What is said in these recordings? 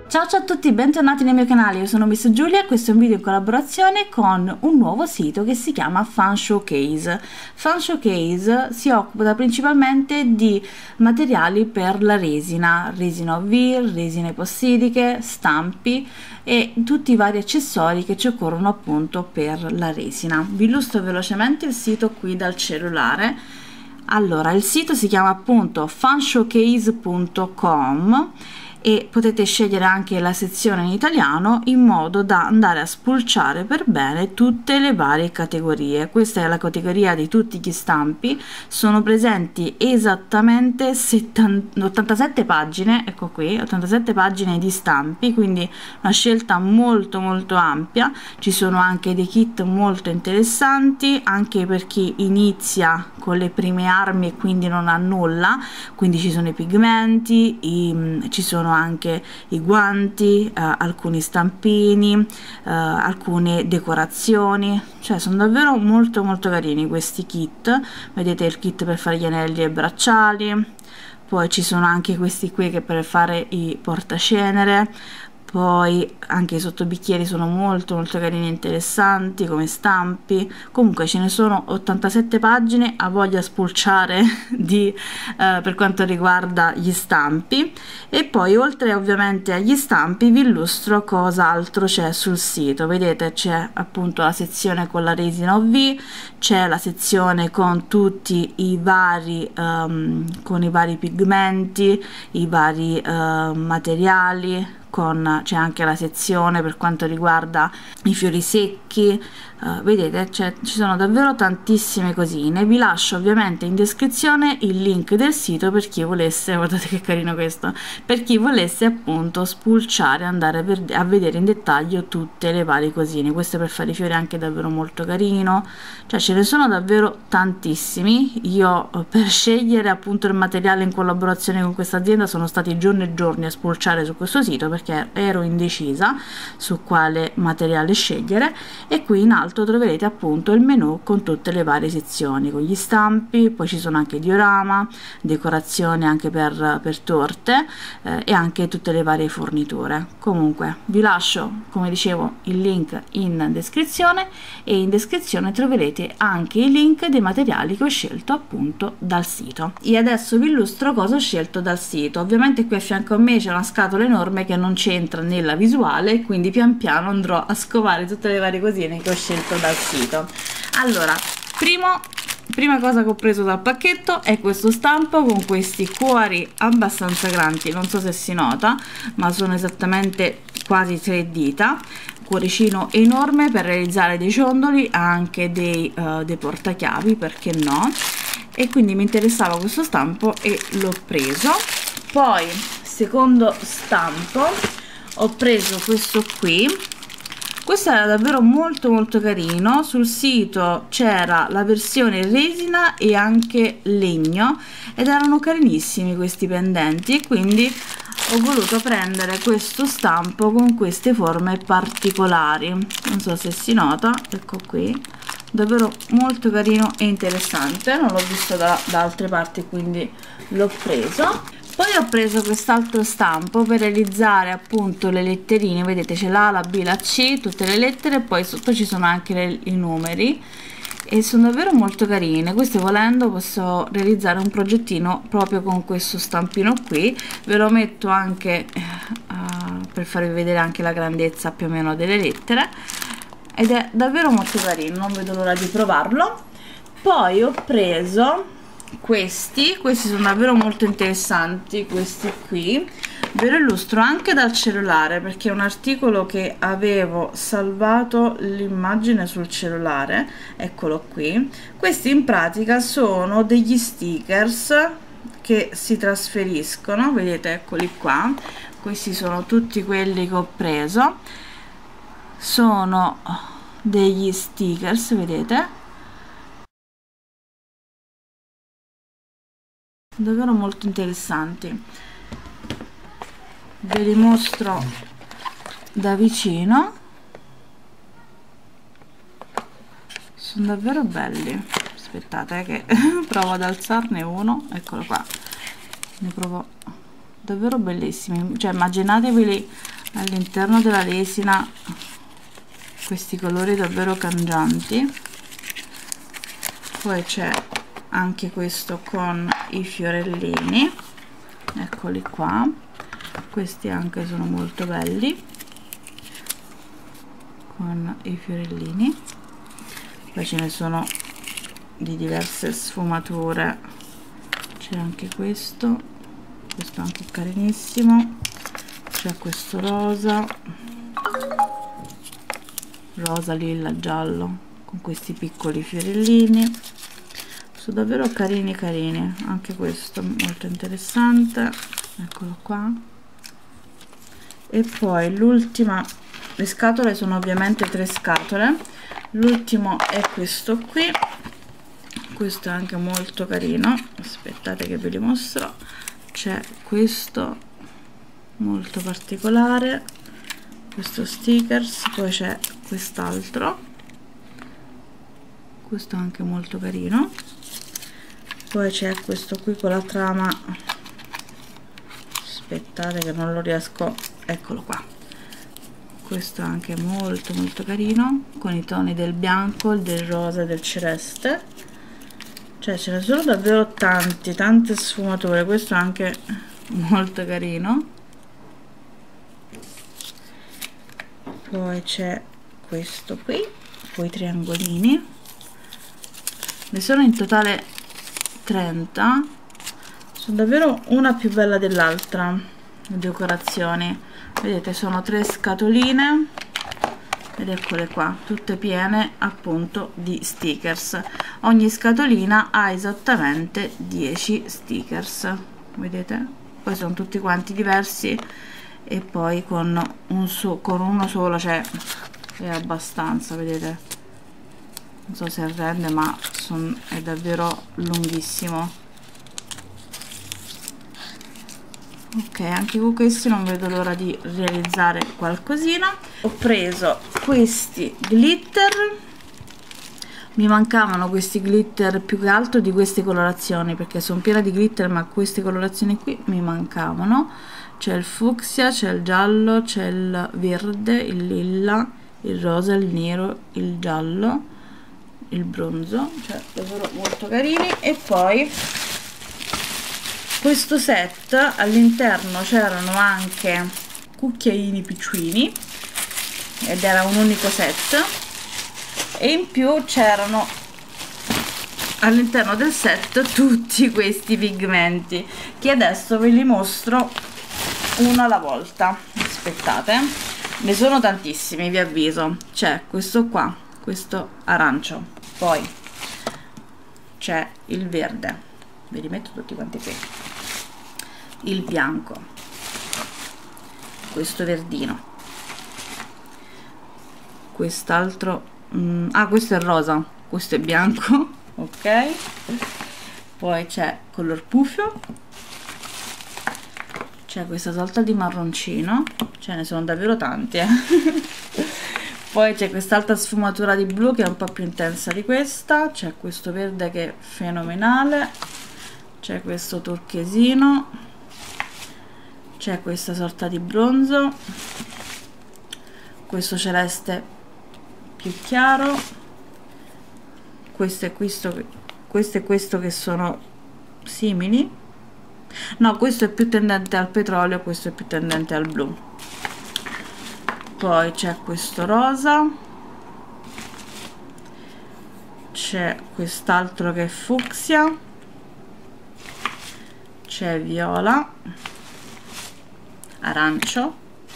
Ciao a tutti, bentornati nel mio canale, io sono Miss Giulia e questo è un video in collaborazione con un nuovo sito che si chiama Fan Showcase. Fan Showcase si occupa principalmente di materiali per la resina OV, resine epossidiche, stampi e tutti i vari accessori che ci occorrono appunto per la resina. Vi illustro velocemente il sito qui dal cellulare. Allora, il sito si chiama appunto fanshowcase.com e potete scegliere anche la sezione in italiano in modo da andare a spulciare per bene tutte le varie categorie. Questa è la categoria di tutti gli stampi, sono presenti esattamente 87 pagine, ecco qui, 87 pagine di stampi, quindi una scelta molto ampia. Ci sono anche dei kit molto interessanti anche per chi inizia con le prime armi e quindi non ha nulla, quindi ci sono i pigmenti, ci sono anche i guanti, alcuni stampini, alcune decorazioni, cioè sono davvero molto carini questi kit. Vedete il kit per fare gli anelli e bracciali, poi ci sono anche questi qui che per fare i portacenere, poi anche i sottobicchieri sono molto carini e interessanti come stampi. Comunque ce ne sono 87 pagine, a voglia spulciare di per quanto riguarda gli stampi. E poi oltre ovviamente agli stampi vi illustro cosa altro c'è sul sito. Vedete, c'è appunto la sezione con la resina OV, c'è la sezione con tutti i vari con i vari pigmenti, i vari materiali, c'è anche la sezione per quanto riguarda i fiori secchi. Vedete, ci sono davvero tantissime cosine. Vi lascio ovviamente in descrizione il link del sito per chi volesse, guardate che carino questo, per chi volesse appunto spulciare, andare a vedere in dettaglio tutte le varie cosine. Questo per fare i fiori è anche davvero molto carino, cioè ce ne sono davvero tantissimi. Io per scegliere appunto il materiale in collaborazione con questa azienda sono stati giorni e giorni a spulciare su questo sito perché ero indecisa su quale materiale scegliere. E qui in alto troverete appunto il menu con tutte le varie sezioni, con gli stampi, poi ci sono anche diorama, decorazioni anche per torte e anche tutte le varie forniture. Comunque vi lascio, come dicevo, il link in descrizione e in descrizione troverete anche i link dei materiali che ho scelto appunto dal sito. E adesso vi illustro cosa ho scelto dal sito. Ovviamente qui a fianco a me c'è una scatola enorme che non c'entra nella visuale, quindi pian piano andrò a scovare tutte le varie cosine che ho scelto dal sito. Allora, prima cosa che ho preso dal pacchetto è questo stampo con questi cuori abbastanza grandi, non so se si nota, ma sono esattamente quasi 3 dita, cuoricino enorme per realizzare dei ciondoli, anche dei portachiavi, perché no, e quindi mi interessava questo stampo e l'ho preso. Poi secondo stampo ho preso questo qui. Questo era davvero molto carino. Sul sito c'era la versione resina e anche legno ed erano carinissimi questi pendenti, e quindi ho voluto prendere questo stampo con queste forme particolari. Non so se si nota, ecco qui, davvero molto carino e interessante. Non l'ho visto da altre parti, quindi l'ho preso. Poi ho preso quest'altro stampo per realizzare appunto le letterine. Vedete, c'è la A, la B, la C, tutte le lettere, e poi sotto ci sono anche i numeri e sono davvero molto carine. Queste, volendo, posso realizzare un progettino proprio con questo stampino qui. Ve lo metto anche per farvi vedere anche la grandezza più o meno delle lettere, ed è davvero molto carino, non vedo l'ora di provarlo. Poi ho preso questi sono davvero molto interessanti. Questi qui ve lo illustro anche dal cellulare perché è un articolo che avevo salvato l'immagine sul cellulare, eccolo qui. Questi in pratica sono degli stickers che si trasferiscono, vedete, eccoli qua. Questi sono tutti quelli che ho preso, sono degli stickers, vedete, davvero molto interessanti. Ve li mostro da vicino, sono davvero belli. Aspettate che provo ad alzarne uno, eccolo qua, ne provo davvero bellissimi, cioè immaginatevi all'interno della lesina questi colori davvero cangianti. Poi c'è anche questo con i fiorellini, eccoli qua, questi anche sono molto belli con i fiorellini. Poi ce ne sono di diverse sfumature, c'è anche questo anche carinissimo, c'è questo rosa, lilla, giallo con questi piccoli fiorellini, sono davvero carini, anche questo molto interessante, eccolo qua. E poi l'ultima, le scatole sono ovviamente 3 scatole, l'ultimo è questo qui, questo è anche molto carino, aspettate che ve li mostro, c'è questo molto particolare, questo stickers, poi c'è quest'altro, questo anche molto carino, poi c'è questo qui con la trama, aspettate che non lo riesco, eccolo qua, questo anche molto carino con i toni del bianco, del rosa e del celeste, cioè ce ne sono davvero tante sfumature, questo è anche molto carino. Poi c'è questo qui, poi triangolini, ne sono in totale 30, sono davvero una più bella dell'altra le decorazioni, vedete sono 3 scatoline ed eccole qua, tutte piene appunto di stickers, ogni scatolina ha esattamente 10 stickers, vedete, poi sono tutti quanti diversi e poi con uno solo, cioè è abbastanza, vedete, non so se rende, ma è davvero lunghissimo. Ok, anche con questi non vedo l'ora di realizzare qualcosina. Ho preso questi glitter, mi mancavano questi glitter più che altro di queste colorazioni perché sono piena di glitter, ma queste colorazioni qui mi mancavano. C'è il fucsia, c'è il giallo, c'è il verde, il lilla, il rosa, il nero, il giallo, il bronzo, cioè davvero molto carini. E poi questo set, all'interno c'erano anche cucchiaini piccini ed era un unico set, e in più c'erano all'interno del set tutti questi pigmenti che adesso ve li mostro uno alla volta. Aspettate, ne sono tantissimi, vi avviso. C'è questo qua, questo arancio, poi c'è il verde, ve li metto tutti quanti qui, il bianco, questo verdino, quest'altro, questo è rosa, questo è bianco, ok, poi c'è color pufio, c'è questa sorta di marroncino, ce ne sono davvero tanti, poi c'è quest'altra sfumatura di blu che è un po' più intensa di questa, c'è questo verde che è fenomenale, c'è questo turchesino, c'è questa sorta di bronzo, questo celeste più chiaro, questo e questo che sono simili. No, questo è più tendente al petrolio, questo è più tendente al blu. Poi c'è questo rosa, c'è quest'altro che è fucsia, c'è viola, arancio,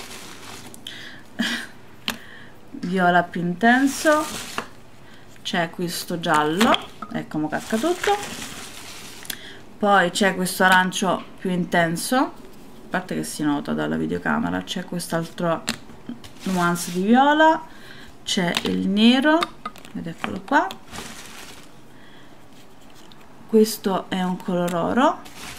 viola più intenso, c'è questo giallo, ecco mo casca tutto. Poi c'è questo arancio più intenso, a parte che si nota dalla videocamera, c'è quest'altro nuance di viola, c'è il nero, ed eccolo qua, questo è un color oro,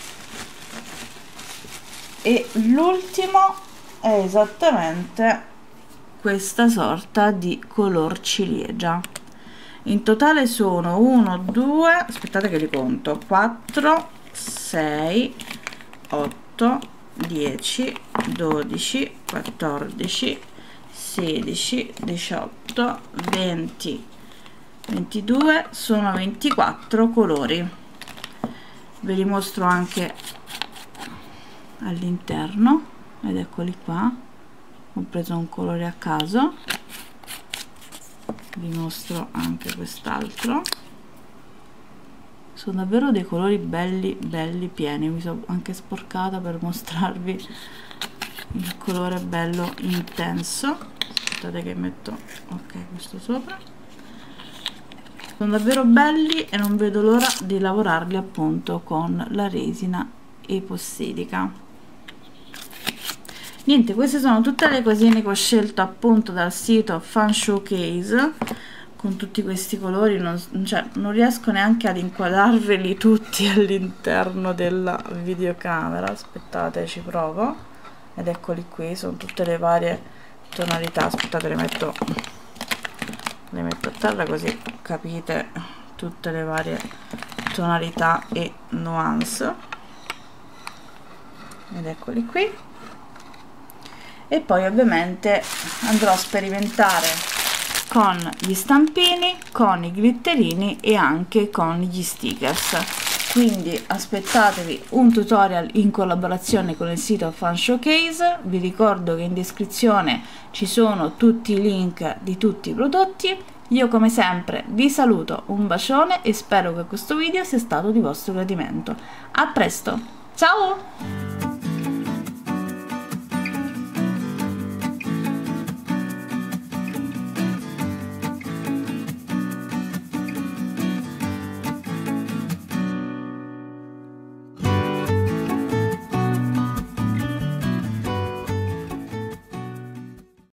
e l'ultimo è esattamente questa sorta di color ciliegia. In totale sono 1, 2, aspettate che li conto, 4, 6, 8, 10, 12, 14, 16, 18, 20, 22, sono 24 colori. Ve li mostro anche all'interno, ed eccoli qua. Ho preso un colore a caso, vi mostro anche quest'altro. Sono davvero dei colori belli belli pieni, mi sono anche sporcata per mostrarvi il colore bello intenso. Aspettate che metto ok questo sopra. Sono davvero belli e non vedo l'ora di lavorarli appunto con la resina epossidica. Niente, queste sono tutte le cosine che ho scelto appunto dal sito Fan Showcase, con tutti questi colori. Non riesco neanche ad inquadrarveli tutti all'interno della videocamera. Aspettate, ci provo. Ed eccoli qui, sono tutte le varie tonalità. Aspettate, le metto a terra così capite tutte le varie tonalità e nuance. Ed eccoli qui. E poi ovviamente andrò a sperimentare con gli stampini, con i glitterini e anche con gli stickers. Quindi aspettatevi un tutorial in collaborazione con il sito Fan Showcase. Vi ricordo che in descrizione ci sono tutti i link di tutti i prodotti. Io come sempre vi saluto, un bacione e spero che questo video sia stato di vostro gradimento. A presto, ciao!